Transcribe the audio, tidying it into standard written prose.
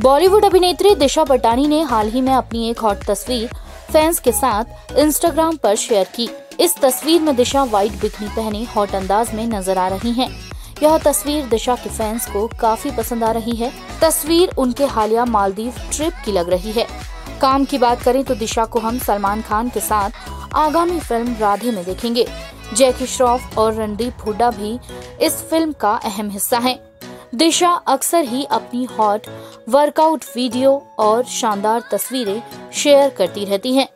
बॉलीवुड अभिनेत्री दिशा पटानी ने हाल ही में अपनी एक हॉट तस्वीर फैंस के साथ इंस्टाग्राम पर शेयर की। इस तस्वीर में दिशा व्हाइट बिकनी पहने हॉट अंदाज में नजर आ रही हैं। यह तस्वीर दिशा के फैंस को काफी पसंद आ रही है। तस्वीर उनके हालिया मालदीव ट्रिप की लग रही है। काम की बात करें तो दिशा को हम सलमान खान के साथ आगामी फिल्म राधे में देखेंगे। जैकी श्रॉफ और रणदीप हुड्डा भी इस फिल्म का अहम हिस्सा हैं। दिशा अक्सर ही अपनी हॉट वर्कआउट वीडियो और शानदार तस्वीरें शेयर करती रहती हैं।